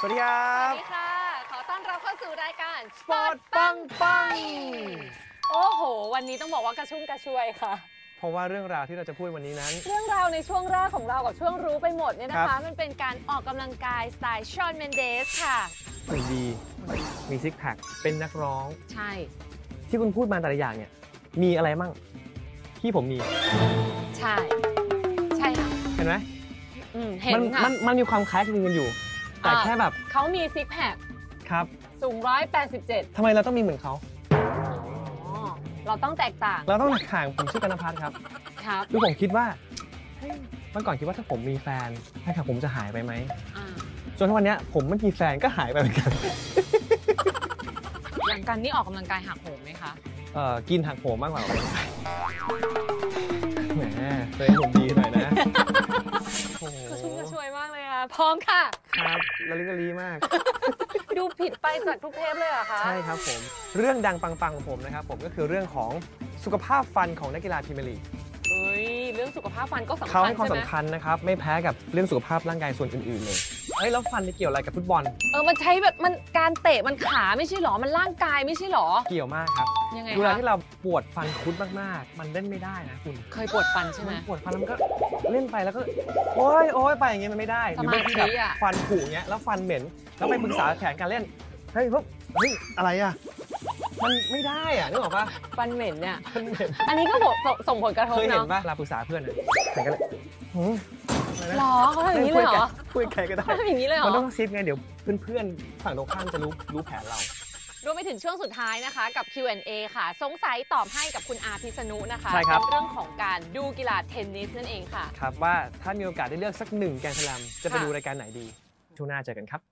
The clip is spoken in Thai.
ดีครับสวัสดีค่ะ ขอต้อนรับเข้าสู่รายการสปอร์ตปังปังโอ้โห วันนี้ต้องบอกว่ากระชุ่มกระชวยค่ะเพราะว่าเรื่องราวที่เราจะพูดวันนี้นั้นเรื่องราวในช่วงแรกของเรากับช่วงรู้ไปหมดเนี่ยนะครัคะบมันเป็นการออกกำลังกายสไตล์ชอนเมนเดสค่ะหุ่นดี มีซิกแพค เป็นนักร้องใช่ที่คุณพูดมาแต่ละอย่างเนี่ย มีอะไรมั่งที่ผมมีใช่ ใช่ค่ะเห็นไหมเห็นค่ะมันมีความคล้ายคลึงกันอยู่ แต่แค่แบบเขามีซิกแพคครับสูง187 ทำไมเราต้องมีเหมือนเขาอ๋อ เราต้องแตกต่างเราต้องห่างผมชื่อกันพัฒน์ครับครับคือผมคิดว่าเฮ้ยเมื่อก่อนคิดว่าถ้าผมมีแฟนแฟนคลับผมจะหายไปไหมอ่าจนทุกวันเนี้ยผมไม่มีแฟนก็หายไปเหมือนกันอย่างกันนี่ออกกำลังกายหักโหมไหมคะกินหักโหมมากกว่าแหมตัวเองผมดีหน่อยนะโอ้โหกระชุ่มกระชวยมากเลยค่ะ พร้อมค่ะครับละลิกละลีมากดูผิดไปจากทุกเทปเลยเหรอคะใช่ครับผม เรื่องดังปังๆของผมนะครับผมก็คือเรื่องของสุขภาพฟันของนักกีฬาพรีเมียร์ลีกเฮ้ย เรื่องสุขภาพฟันก็สำคัญเขาให้ความใช่ไหมสำคัญนะครับ ไม่แพ้กับเรื่องสุขภาพร่างกายส่วนอื่นๆเลยเฮ้ยแล้วฟันนี่เกี่ยวอะไรกับฟุตบอลมันใช้แบบมันการเตะมันขาไม่ใช่หรอ มันร่างกายไม่ใช่หรอเกี่ยวมากครับยังไงเวลาคะที่เราปวดฟันคุดมากๆ มันเล่นไม่ได้นะคุณเคยปวดฟันใช่ไหมมันปวดฟันแล้วมันก็เล่นไปแล้วก็โอ๊ยโอ๊ยไปอย่างเงี้ยมันไม่ได้หรือบางทีแบบสมาธิอะฟันผุเงี้ยแล้วฟันเหม็นแล้วไปปรึกษาแผนการเล่นเฮ้ยพวกเฮ้ยอะไรอ่ะมันไม่ได้อ่ะนึกออกปะฟันเหม็นเนี่ยมันเหม็นอันนี้ก็ส่งผลกระทบเคยเห็นเนาะปะเวลาปรึกษาเพื่อนอ่ะแผนการเล่นหืมอะไรนะหรอเขาทำอย่างนี้เลยเหรอคุยกับใครก็ได้เขาทำอย่างนี้เลยเหรมันต้อองซิปไงเดี๋ยวเพื่อนๆฝั่งตรงข้ามจะรู้แผนเรารวมไปถึงช่วงสุดท้ายนะคะกับ Q&A ค่ะ สงสัยตอบให้กับคุณอาพิษณุนะคะใช่ครับเป็นเรื่องของการดูกีฬาเทนนิสนั่นเองค่ะครับว่าถ้ามีโอกาสได้เลือกสักหนึ่งแกรนด์สแลมจะไปค่ะดูรายการไหนดีช่วงหน้าเจอกันครับ